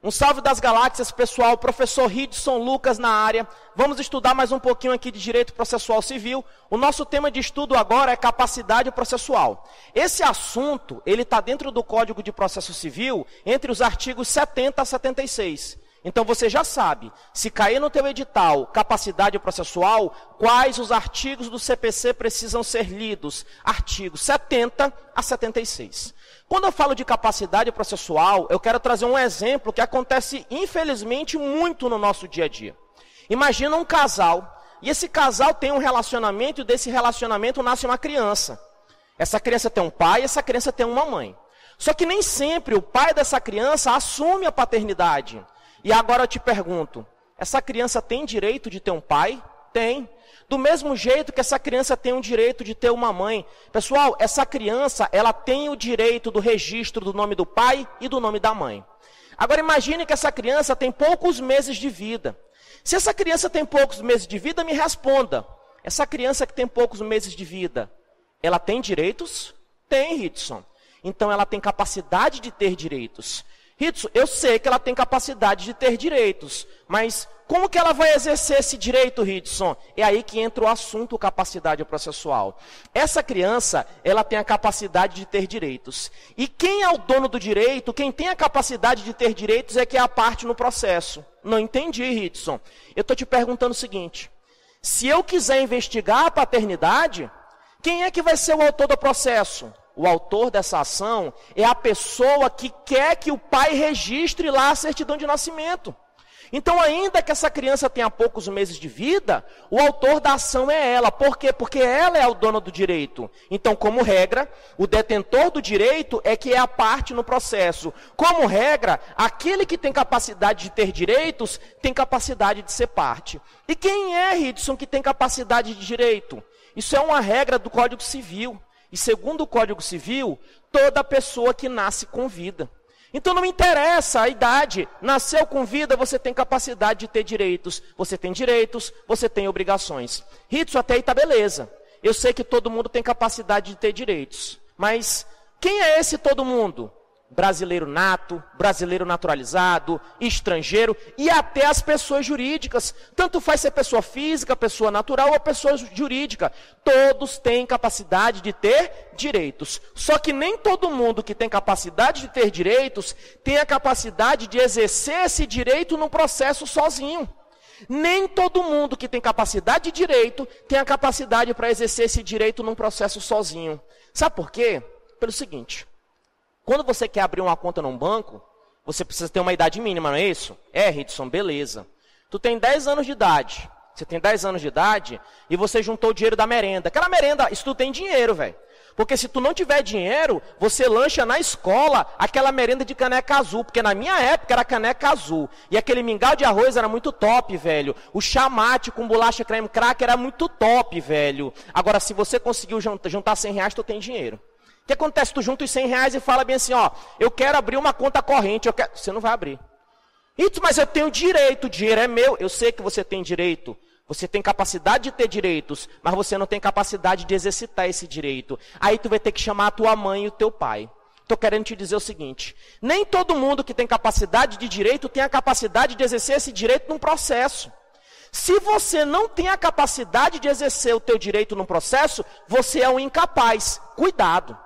Um salve das galáxias, pessoal. Professor Ridson Lucas na área. Vamos estudar mais um pouquinho aqui de Direito Processual Civil. O nosso tema de estudo agora é capacidade processual. Esse assunto, ele está dentro do Código de Processo Civil, entre os artigos 70 a 76. Então você já sabe, se cair no teu edital capacidade processual, quais os artigos do CPC precisam ser lidos? Artigos 70 a 76. Quando eu falo de capacidade processual, eu quero trazer um exemplo que acontece, infelizmente, muito no nosso dia a dia. Imagina um casal, e esse casal tem um relacionamento, e desse relacionamento nasce uma criança. Essa criança tem um pai, essa criança tem uma mãe. Só que nem sempre o pai dessa criança assume a paternidade. E agora eu te pergunto, essa criança tem direito de ter um pai? Tem. Do mesmo jeito que essa criança tem o direito de ter uma mãe. Pessoal, essa criança, ela tem o direito do registro do nome do pai e do nome da mãe. Agora imagine que essa criança tem poucos meses de vida. Se essa criança tem poucos meses de vida, me responda. Essa criança que tem poucos meses de vida, ela tem direitos? Tem, Ridson. Então ela tem capacidade de ter direitos. Ridson, eu sei que ela tem capacidade de ter direitos, mas como que ela vai exercer esse direito, Ridson? É aí que entra o assunto capacidade processual. Essa criança, ela tem a capacidade de ter direitos. E quem é o dono do direito, quem tem a capacidade de ter direitos é que é a parte no processo. Não entendi, Ridson. Eu estou te perguntando o seguinte, se eu quiser investigar a paternidade, quem é que vai ser o autor do processo? O autor dessa ação é a pessoa que quer que o pai registre lá a certidão de nascimento. Então, ainda que essa criança tenha poucos meses de vida, o autor da ação é ela. Por quê? Porque ela é o dono do direito. Então, como regra, o detentor do direito é que é a parte no processo. Como regra, aquele que tem capacidade de ter direitos, tem capacidade de ser parte. E quem é, Ridson, que tem capacidade de direito? Isso é uma regra do Código Civil. E segundo o Código Civil, toda pessoa que nasce com vida. Então não me interessa a idade. Nasceu com vida, você tem capacidade de ter direitos. Você tem direitos, você tem obrigações. Ridson, até aí tá beleza. Eu sei que todo mundo tem capacidade de ter direitos. Mas quem é esse todo mundo? Brasileiro nato, brasileiro naturalizado, estrangeiro e até as pessoas jurídicas. Tanto faz ser pessoa física, pessoa natural ou pessoa jurídica. Todos têm capacidade de ter direitos. Só que nem todo mundo que tem capacidade de ter direitos tem a capacidade de exercer esse direito no processo sozinho. Nem todo mundo que tem capacidade de direito tem a capacidade para exercer esse direito num processo sozinho. Sabe por quê? Pelo seguinte. Quando você quer abrir uma conta num banco, você precisa ter uma idade mínima, não é isso? É, Ridson, beleza. Tu tem 10 anos de idade. Você tem 10 anos de idade e você juntou o dinheiro da merenda. Aquela merenda, isso tu tem dinheiro, velho. Porque se tu não tiver dinheiro, você lancha na escola aquela merenda de caneca azul. Porque na minha época era caneca azul. E aquele mingau de arroz era muito top, velho. O chamate com bolacha creme cracker era muito top, velho. Agora, se você conseguiu juntar 100 reais, tu tem dinheiro. O que acontece? Tu junta os 100 reais e fala bem assim, ó, eu quero abrir uma conta corrente, você não vai abrir. Isso, mas eu tenho direito, o dinheiro é meu. Eu sei que você tem direito, você tem capacidade de ter direitos, mas você não tem capacidade de exercitar esse direito. Aí tu vai ter que chamar a tua mãe e o teu pai. Estou querendo te dizer o seguinte, nem todo mundo que tem capacidade de direito tem a capacidade de exercer esse direito num processo. Se você não tem a capacidade de exercer o teu direito num processo, você é um incapaz. Cuidado.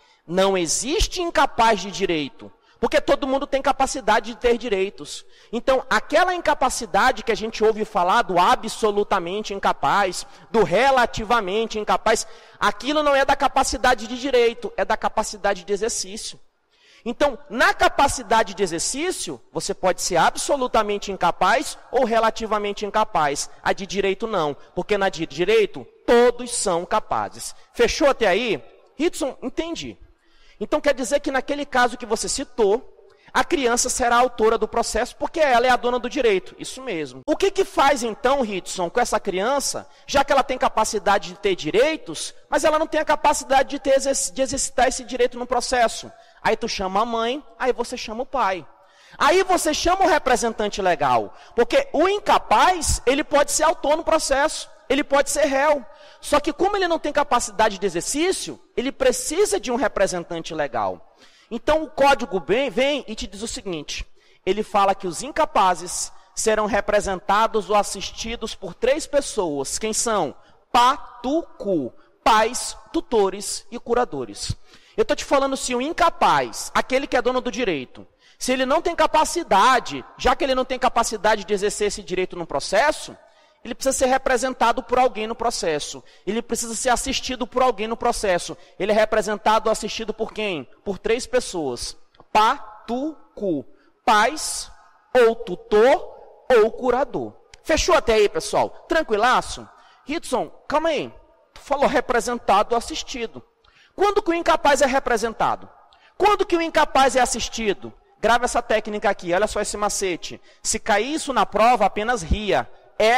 Não existe incapaz de direito, porque todo mundo tem capacidade de ter direitos. Então, aquela incapacidade que a gente ouve falar do absolutamente incapaz, do relativamente incapaz, aquilo não é da capacidade de direito, é da capacidade de exercício. Então, na capacidade de exercício, você pode ser absolutamente incapaz ou relativamente incapaz. A de direito não, porque na de direito, todos são capazes. Fechou até aí? Ridson, entendi. Então quer dizer que naquele caso que você citou, a criança será a autora do processo porque ela é a dona do direito. Isso mesmo. O que faz então, Ridson, com essa criança, já que ela tem capacidade de ter direitos, mas ela não tem a capacidade de exercitar esse direito no processo? Aí tu chama a mãe, aí você chama o pai. Aí você chama o representante legal, porque o incapaz, ele pode ser autor no processo. Ele pode ser réu. Só que como ele não tem capacidade de exercício, ele precisa de um representante legal. Então o código vem e te diz o seguinte, ele fala que os incapazes serão representados ou assistidos por 3 pessoas. Quem são? Patucu, pais, tutores e curadores. Eu estou te falando se o incapaz, aquele que é dono do direito, se ele não tem capacidade, já que ele não tem capacidade de exercer esse direito no processo, ele precisa ser representado por alguém no processo. Ele precisa ser assistido por alguém no processo. Ele é representado ou assistido por quem? Por 3 pessoas. Patucu, pais, ou tutor, ou curador. Fechou até aí, pessoal? Tranquilaço? Hidson, calma aí. Tu falou representado ou assistido. Quando que o incapaz é representado? Quando que o incapaz é assistido? Grava essa técnica aqui, olha só esse macete. Se cair isso na prova, apenas ria.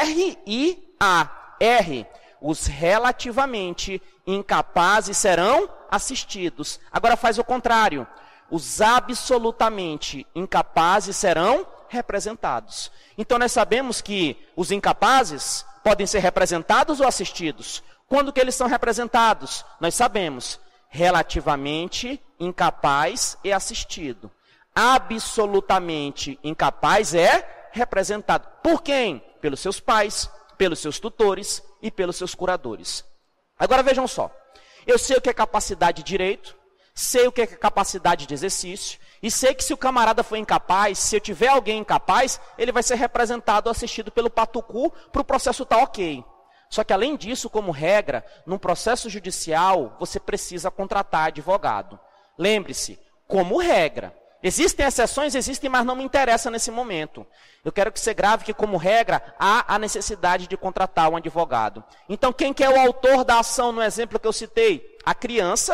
R-I-A. R. Os relativamente incapazes serão assistidos. Agora faz o contrário. Os absolutamente incapazes serão representados. Então nós sabemos que os incapazes podem ser representados ou assistidos. Quando que eles são representados? Nós sabemos. Relativamente incapaz é assistido. Absolutamente incapaz é representado. Por quem? Pelos seus pais, pelos seus tutores e pelos seus curadores. Agora vejam só. Eu sei o que é capacidade de direito, sei o que é capacidade de exercício, e sei que se o camarada for incapaz, se eu tiver alguém incapaz, ele vai ser representado ou assistido pelo patucu para o processo estar ok. Só que além disso, como regra, num processo judicial, você precisa contratar advogado. Lembre-se, como regra. Existem exceções, existem, mas não me interessa nesse momento. Eu quero que você grave que, como regra, há a necessidade de contratar um advogado. Então, quem que é o autor da ação no exemplo que eu citei? A criança,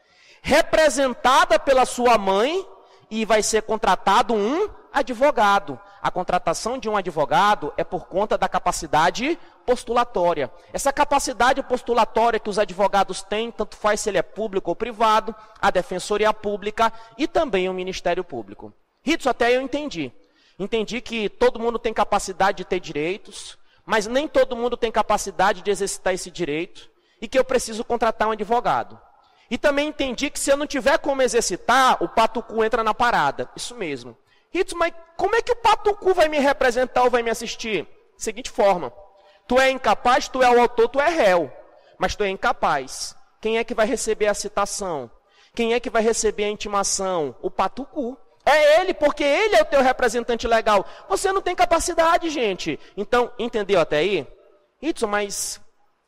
representada pela sua mãe, e vai ser contratado um advogado. A contratação de um advogado é por conta da capacidade postulatória. Essa capacidade postulatória que os advogados têm, tanto faz se ele é público ou privado, a Defensoria Pública e também o Ministério Público. Isso até eu entendi. Entendi que todo mundo tem capacidade de ter direitos, mas nem todo mundo tem capacidade de exercitar esse direito e que eu preciso contratar um advogado. E também entendi que se eu não tiver como exercitar, o patucu entra na parada. Isso mesmo. Hidson, mas como é que o patucu vai me representar ou vai me assistir? Seguinte forma. Tu é incapaz, tu é o autor, tu é réu. Mas tu é incapaz. Quem é que vai receber a citação? Quem é que vai receber a intimação? O patucu. É ele, porque ele é o teu representante legal. Você não tem capacidade, gente. Então, entendeu até aí? Hidson, mas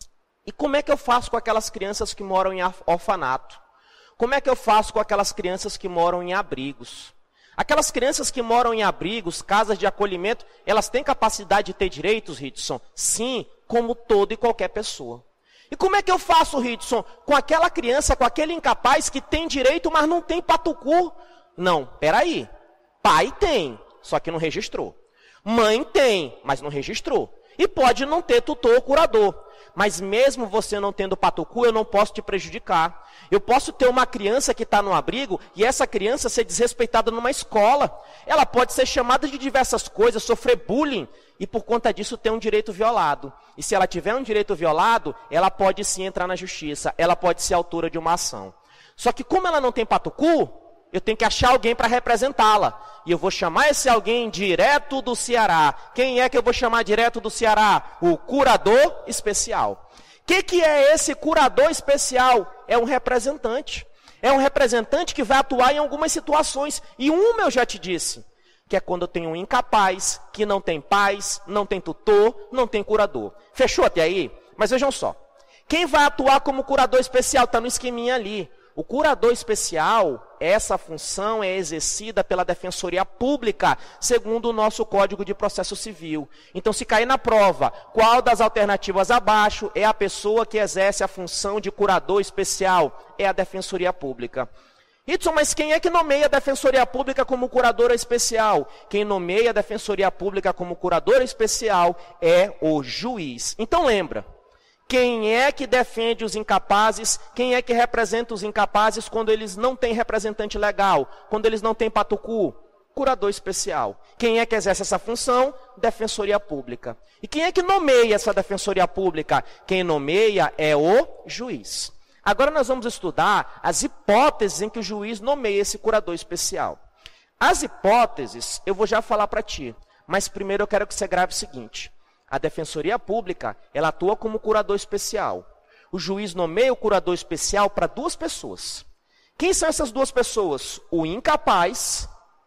e como é que eu faço com aquelas crianças que moram em orfanato? Como é que eu faço com aquelas crianças que moram em abrigos? Aquelas crianças que moram em abrigos, casas de acolhimento, elas têm capacidade de ter direitos, Hidson? Sim, como toda e qualquer pessoa. E como é que eu faço, Hidson, com aquela criança, com aquele incapaz que tem direito, mas não tem patucu? Não, peraí. Pai tem, só que não registrou. Mãe tem, mas não registrou. E pode não ter tutor ou curador. Mas mesmo você não tendo patucu, eu não posso te prejudicar. Eu posso ter uma criança que está no abrigo e essa criança ser desrespeitada numa escola. Ela pode ser chamada de diversas coisas, sofrer bullying e por conta disso ter um direito violado. E se ela tiver um direito violado, ela pode sim entrar na justiça. Ela pode ser autora de uma ação. Só que como ela não tem patucu, eu tenho que achar alguém para representá-la. E eu vou chamar esse alguém direto do Ceará. Quem é que eu vou chamar direto do Ceará? O curador especial. O que é esse curador especial? É um representante. É um representante que vai atuar em algumas situações. E uma eu já te disse, que é quando eu tenho um incapaz, que não tem pais, não tem tutor, não tem curador. Fechou até aí? Mas vejam só. Quem vai atuar como curador especial está no esqueminha ali. O curador especial, essa função é exercida pela Defensoria Pública, segundo o nosso Código de Processo Civil. Então, se cair na prova, qual das alternativas abaixo é a pessoa que exerce a função de curador especial? É a Defensoria Pública. Hidson, mas quem é que nomeia a Defensoria Pública como curadora especial? Quem nomeia a Defensoria Pública como curadora especial é o juiz. Então, lembra. Quem é que defende os incapazes? Quem é que representa os incapazes quando eles não têm representante legal? Quando eles não têm patucu? Curador especial. Quem é que exerce essa função? Defensoria Pública. E quem é que nomeia essa Defensoria Pública? Quem nomeia é o juiz. Agora nós vamos estudar as hipóteses em que o juiz nomeia esse curador especial. As hipóteses, eu vou já falar para ti. Mas primeiro eu quero que você grave o seguinte. A Defensoria Pública, ela atua como curador especial. O juiz nomeia o curador especial para 2 pessoas. Quem são essas 2 pessoas? O incapaz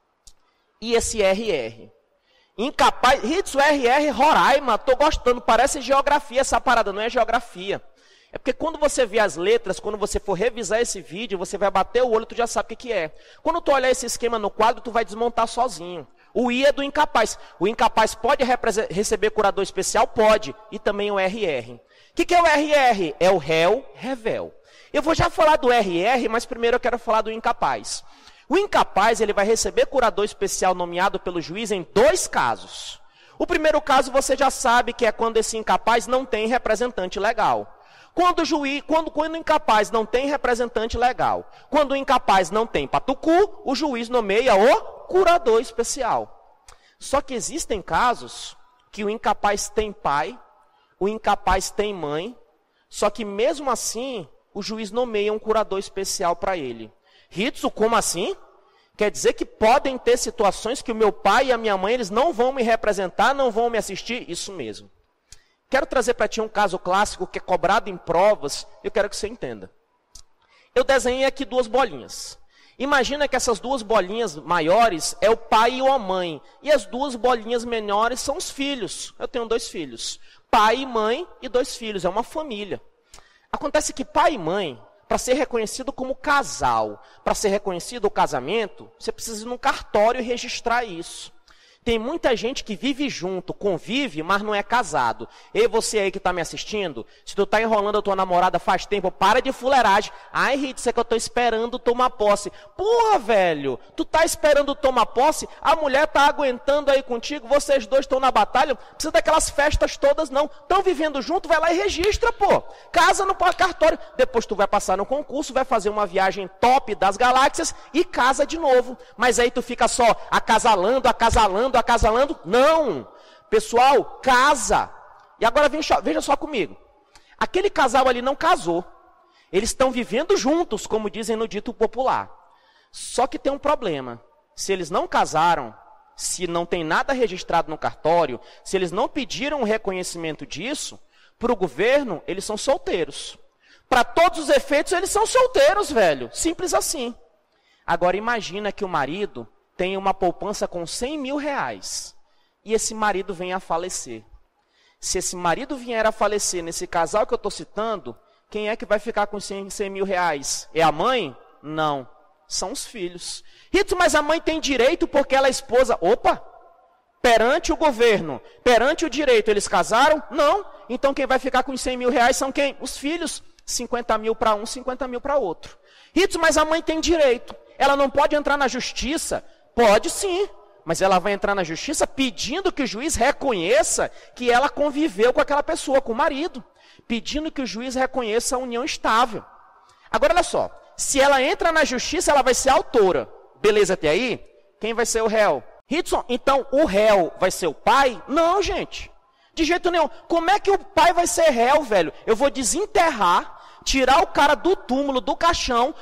e esse RR. Incapaz, Ritsu, RR, Roraima, tô gostando, parece geografia essa parada, não é geografia. É porque quando você vê as letras, quando você for revisar esse vídeo, você vai bater o olho, tu já sabe o que é. Quando tu olhar esse esquema no quadro, tu vai desmontar sozinho. O I é do incapaz. O incapaz pode receber curador especial? Pode. E também o RR. O que é o RR? É o réu, revel. Eu vou já falar do RR, mas primeiro eu quero falar do incapaz. O incapaz, ele vai receber curador especial nomeado pelo juiz em 2 casos. O primeiro caso você já sabe que é quando esse incapaz não tem representante legal. Quando o incapaz não tem representante legal, quando o incapaz não tem patucu, o juiz nomeia o curador especial. Só que existem casos que o incapaz tem pai, o incapaz tem mãe, só que mesmo assim o juiz nomeia um curador especial para ele. Ritsu, como assim? Quer dizer que podem ter situações que o meu pai e a minha mãe eles não vão me representar, não vão me assistir? Isso mesmo. Quero trazer para ti um caso clássico que é cobrado em provas, eu quero que você entenda. Eu desenhei aqui 2 bolinhas. Imagina que essas 2 bolinhas maiores é o pai e a mãe. E as 2 bolinhas menores são os filhos. Eu tenho 2 filhos. Pai e mãe e 2 filhos. É uma família. Acontece que pai e mãe, para ser reconhecido como casal, para ser reconhecido o casamento, você precisa ir num cartório e registrar isso. Tem muita gente que vive junto, convive, mas não é casado. E você aí que está me assistindo, se tu está enrolando a tua namorada faz tempo, para de fuleiragem. Ai, Ritz, é que eu estou esperando tomar posse. Porra, velho, tu tá esperando tomar posse, a mulher tá aguentando aí contigo, vocês 2 estão na batalha, não precisa daquelas festas todas não. Estão vivendo junto, vai lá e registra, pô. Casa no cartório. Depois tu vai passar no concurso, vai fazer uma viagem top das galáxias e casa de novo. Mas aí tu fica só acasalando. Não. Pessoal, casa. E agora veja só comigo. Aquele casal ali não casou. Eles estão vivendo juntos, como dizem no dito popular. Só que tem um problema. Se eles não casaram, se não tem nada registrado no cartório, se eles não pediram o reconhecimento disso, para o governo, eles são solteiros. Para todos os efeitos, eles são solteiros, velho. Simples assim. Agora imagina que o marido tem uma poupança com 100 mil reais e esse marido vem a falecer. Se esse marido vier a falecer nesse casal que eu estou citando, quem é que vai ficar com 100 mil reais? É a mãe? Não, são os filhos. Rito, mas a mãe tem direito porque ela é esposa. Opa, perante o governo, perante o direito, eles casaram? Não, então quem vai ficar com 100 mil reais são quem? Os filhos, 50 mil para um, 50 mil para outro. Rito, mas a mãe tem direito, ela não pode entrar na justiça? Pode sim, mas ela vai entrar na justiça pedindo que o juiz reconheça que ela conviveu com aquela pessoa, com o marido. Pedindo que o juiz reconheça a união estável. Agora, olha só. Se ela entra na justiça, ela vai ser autora. Beleza até aí? Quem vai ser o réu? Ritson, então o réu vai ser o pai? Não, gente. De jeito nenhum. Como é que o pai vai ser réu, velho? Eu vou desenterrar, tirar o cara do túmulo, do caixão,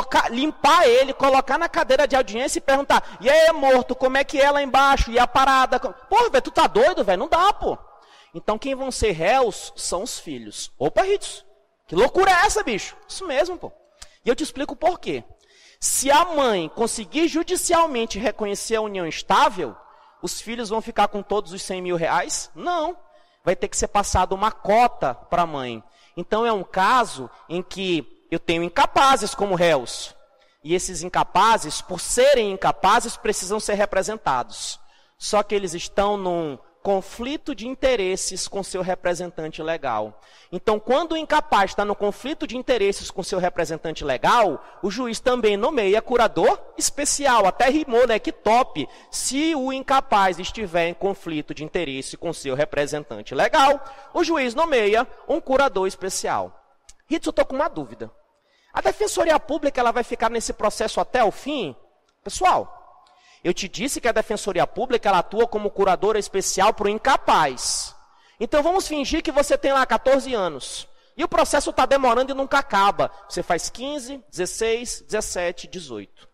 limpar ele, colocar na cadeira de audiência e perguntar: e aí, morto, como é que é lá embaixo? E a parada? Porra, velho, tu tá doido, velho? Não dá, pô. Então quem vão ser réus são os filhos. Opa, Ritz, que loucura é essa, bicho? Isso mesmo, pô. E eu te explico por quê. Se a mãe conseguir judicialmente reconhecer a união estável, os filhos vão ficar com todos os 100 mil reais? Não. Vai ter que ser passado uma cota para a mãe. Então é um caso em que eu tenho incapazes como réus. E esses incapazes, por serem incapazes, precisam ser representados. Só que eles estão num conflito de interesses com seu representante legal. Então, quando o incapaz está no conflito de interesses com seu representante legal, o juiz também nomeia curador especial. Até rimou, né? Que top! Se o incapaz estiver em conflito de interesse com seu representante legal, o juiz nomeia um curador especial. Ritz, eu estou com uma dúvida. A Defensoria Pública ela vai ficar nesse processo até o fim? Pessoal, eu te disse que a Defensoria Pública ela atua como curadora especial para o incapaz. Então vamos fingir que você tem lá 14 anos. E o processo está demorando e nunca acaba. Você faz 15, 16, 17, 18.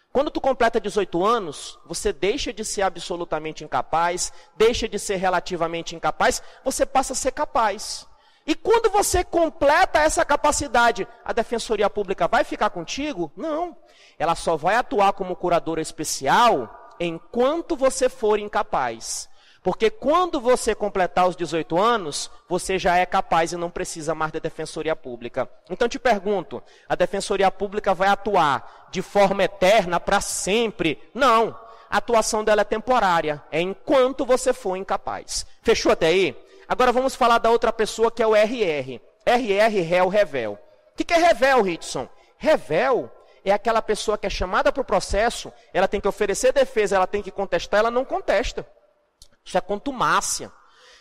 Quando tu completa 18 anos, você deixa de ser absolutamente incapaz, deixa de ser relativamente incapaz, você passa a ser capaz. E quando você completa essa capacidade, a Defensoria Pública vai ficar contigo? Não. Ela só vai atuar como curadora especial enquanto você for incapaz. Porque quando você completar os 18 anos, você já é capaz e não precisa mais da Defensoria Pública. Então te pergunto, a Defensoria Pública vai atuar de forma eterna para sempre? Não. A atuação dela é temporária, é enquanto você for incapaz. Fechou até aí? Agora vamos falar da outra pessoa que é o RR. RR, réu, revel. O que é revel, Ridson? Revel é aquela pessoa que é chamada para o processo, ela tem que oferecer defesa, ela tem que contestar, ela não contesta. Isso é contumácia.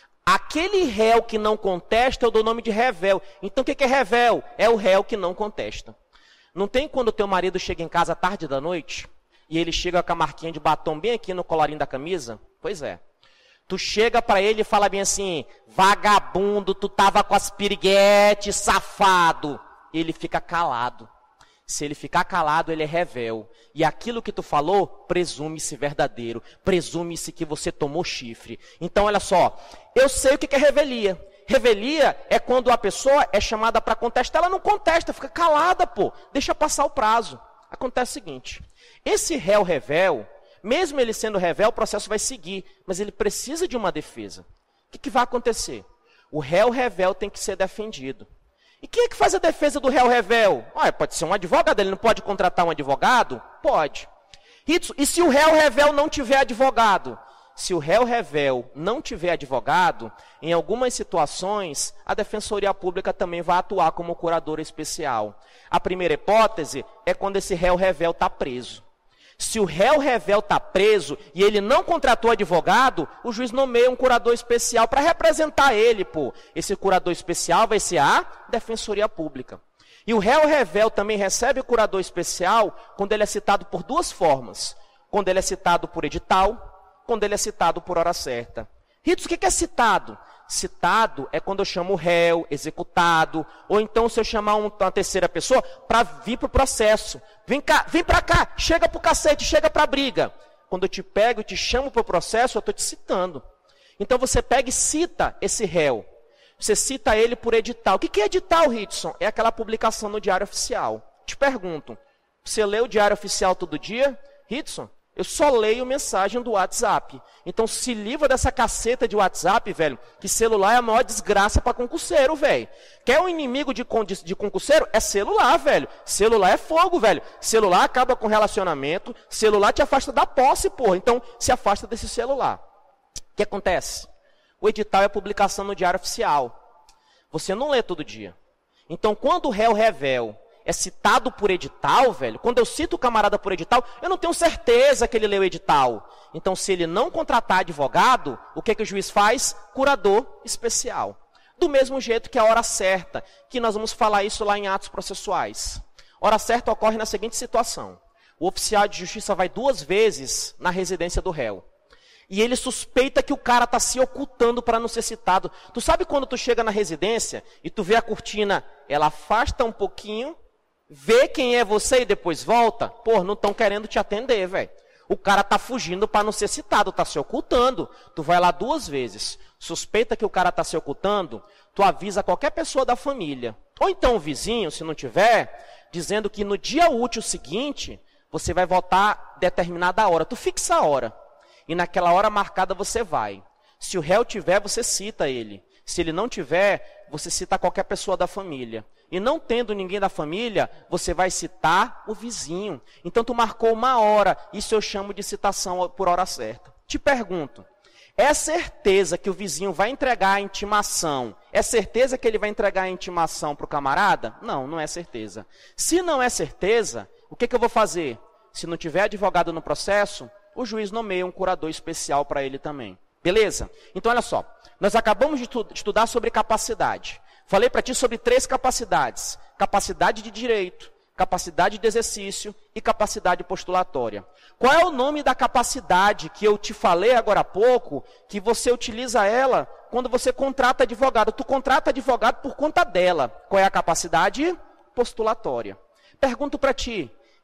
Aquele réu que não contesta, eu dou o nome de revel. Então o que é revel? É o réu que não contesta. Não tem quando o teu marido chega em casa tarde da noite, e ele chega com a marquinha de batom bem aqui no colarinho da camisa? Pois é. Tu chega para ele e fala bem assim, vagabundo, tu tava com as piriguetes, safado. E ele fica calado. Se ele ficar calado, ele é revel. E aquilo que tu falou, presume-se verdadeiro. Presume-se que você tomou chifre. Então, olha só. Eu sei o que é revelia. Revelia é quando a pessoa é chamada para contestar. Ela não contesta, fica calada, pô. Deixa passar o prazo. Acontece o seguinte. Esse réu revel, mesmo ele sendo revel, o processo vai seguir. Mas ele precisa de uma defesa. O que vai acontecer? O réu revel tem que ser defendido. E quem é que faz a defesa do réu revel? Olha, pode ser um advogado, ele não pode contratar um advogado? Pode. E se o réu revel não tiver advogado? Se o réu revel não tiver advogado, em algumas situações, a Defensoria Pública também vai atuar como curadora especial. A primeira hipótese é quando esse réu revel está preso. Se o réu revel está preso e ele não contratou advogado, o juiz nomeia um curador especial para representar ele, pô. Esse curador especial vai ser a Defensoria Pública. E o réu revel também recebe o curador especial quando ele é citado por duas formas. Quando ele é citado por edital, quando ele é citado por hora certa. Ritos, o que é citado? Citado é quando eu chamo o réu, executado, ou então se eu chamar uma terceira pessoa para vir para o processo. Vem cá, vem para cá, chega para o cacete, chega para a briga. Quando eu te pego e te chamo para o processo, eu estou te citando. Então você pega e cita esse réu. Você cita ele por edital. O que é edital, Ridson? É aquela publicação no Diário Oficial. Te pergunto, você lê o Diário Oficial todo dia? Ridson? Eu só leio mensagem do WhatsApp. Então se livra dessa caceta de WhatsApp, velho, que celular é a maior desgraça para concurseiro, velho. Quer um inimigo de concurseiro? É celular, velho. Celular é fogo, velho. Celular acaba com relacionamento, celular te afasta da posse, porra. Então se afasta desse celular. O que acontece? O edital é a publicação no Diário Oficial. Você não lê todo dia. Então quando o réu revel é citado por edital, velho, quando eu cito o camarada por edital, eu não tenho certeza que ele leu o edital. Então, se ele não contratar advogado, o que o juiz faz? Curador especial. Do mesmo jeito que a hora certa, que nós vamos falar isso lá em atos processuais. Hora certa ocorre na seguinte situação. O oficial de justiça vai 2 vezes na residência do réu. E ele suspeita que o cara está se ocultando para não ser citado. Tu sabe quando tu chega na residência e tu vê a cortina, ela afasta um pouquinho, vê quem é você e depois volta? Pô, não estão querendo te atender, velho. O cara está fugindo para não ser citado, está se ocultando. Tu vai lá 2 vezes. Suspeita que o cara está se ocultando, tu avisa qualquer pessoa da família. Ou então o vizinho, se não tiver, dizendo que no dia útil seguinte, você vai voltar determinada hora. Tu fixa a hora. E naquela hora marcada você vai. Se o réu tiver, você cita ele. Se ele não tiver, você cita qualquer pessoa da família. E não tendo ninguém da família, você vai citar o vizinho. Então tu marcou 1 hora, isso eu chamo de citação por hora certa. Te pergunto, é certeza que o vizinho vai entregar a intimação? É certeza que ele vai entregar a intimação para o camarada? Não, não é certeza. Se não é certeza, o que eu vou fazer? Se não tiver advogado no processo, o juiz nomeia um curador especial para ele também. Beleza? Então olha só, nós acabamos de estudar sobre capacidade. Falei para ti sobre 3 capacidades. Capacidade de direito, capacidade de exercício e capacidade postulatória. Qual é o nome da capacidade que eu te falei agora há pouco, que você utiliza ela quando você contrata advogado? Tu contrata advogado por conta dela. Qual é a capacidade? Postulatória. Pergunto para ti,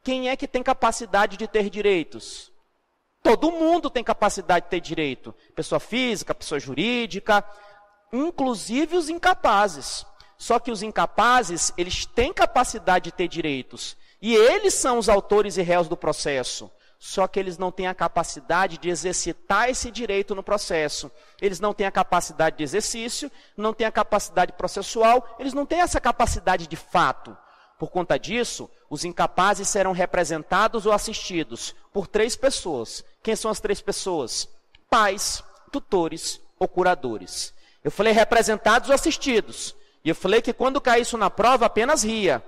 quem é que tem capacidade de ter direitos? Todo mundo tem capacidade de ter direito. Pessoa física, pessoa jurídica, inclusive os incapazes. Só que os incapazes, eles têm capacidade de ter direitos. E eles são os autores e réus do processo. Só que eles não têm a capacidade de exercitar esse direito no processo. Eles não têm a capacidade de exercício, não têm a capacidade processual, eles não têm essa capacidade de fato. Por conta disso, os incapazes serão representados ou assistidos por 3 pessoas. Quem são as 3 pessoas? Pais, tutores ou curadores. Eu falei representados ou assistidos. E eu falei que quando cair isso na prova, apenas ria.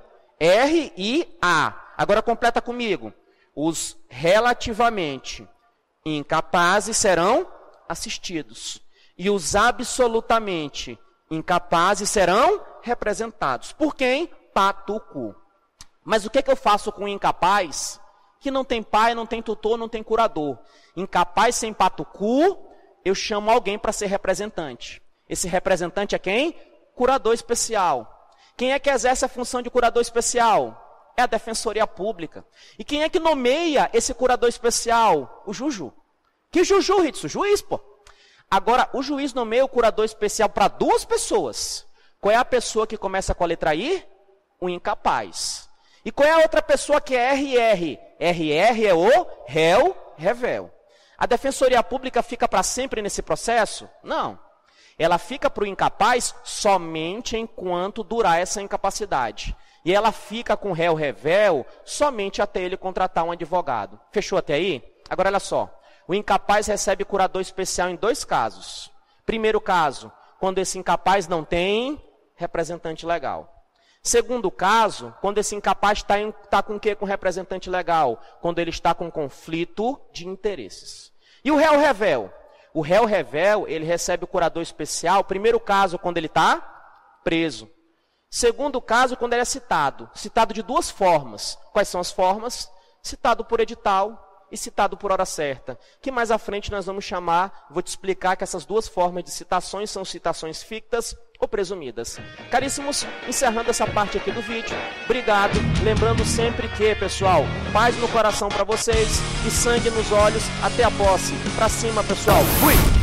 R-I-A. Agora completa comigo. Os relativamente incapazes serão assistidos. E os absolutamente incapazes serão representados. Por quem? Patucu. Mas o que eu faço com o incapaz? Que não tem pai, não tem tutor, não tem curador. Incapaz sem patucu, eu chamo alguém para ser representante. Esse representante é quem? Curador especial. Quem é que exerce a função de curador especial? É a Defensoria Pública. E quem é que nomeia esse curador especial? O Juju. Que Juju, Ritsu? Juiz, pô. Agora, o juiz nomeia o curador especial para 2 pessoas. Qual é a pessoa que começa com a letra I? O incapaz. E qual é a outra pessoa que é RR? RR é o réu, revel. A Defensoria Pública fica para sempre nesse processo? Não. Ela fica para o incapaz somente enquanto durar essa incapacidade. E ela fica com o réu revel somente até ele contratar um advogado. Fechou até aí? Agora olha só. O incapaz recebe curador especial em 2 casos. Primeiro caso, quando esse incapaz não tem representante legal. Segundo caso, quando esse incapaz está com o quê? Com representante legal? Quando ele está com conflito de interesses. E o réu revel? O réu revel, ele recebe o curador especial, primeiro caso, quando ele está preso. Segundo caso, quando ele é citado. Citado de 2 formas. Quais são as formas? Citado por edital e citado por hora certa. Que mais à frente nós vamos chamar, vou te explicar que essas 2 formas de citações são citações fictas ou presumidas. Caríssimos, encerrando essa parte aqui do vídeo, obrigado. Lembrando sempre que, pessoal, paz no coração para vocês e sangue nos olhos. Até a posse. Pra cima, pessoal. Fui!